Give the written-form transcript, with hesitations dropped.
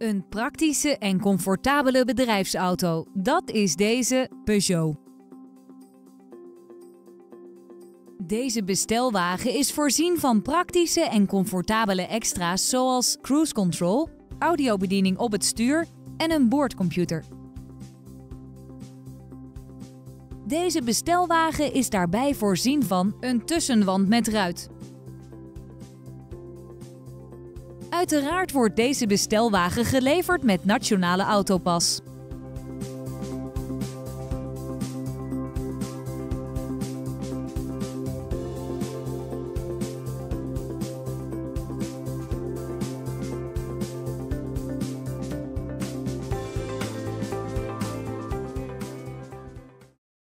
Een praktische en comfortabele bedrijfsauto, dat is deze Peugeot. Deze bestelwagen is voorzien van praktische en comfortabele extra's zoals cruise control, audiobediening op het stuur en een boordcomputer. Deze bestelwagen is daarbij voorzien van een tussenwand met ruit. Uiteraard wordt deze bestelwagen geleverd met Nationale Autopas.